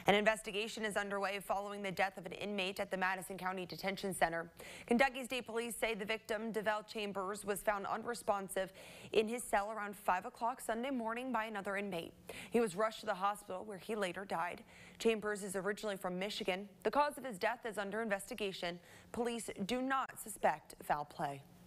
An investigation is underway following the death of an inmate at the Madison County Detention Center. Kentucky State Police say the victim, Davell Chambers, was found unresponsive in his cell around 5 o'clock Sunday morning by another inmate. He was rushed to the hospital where he later died. Chambers is originally from Michigan. The cause of his death is under investigation. Police do not suspect foul play.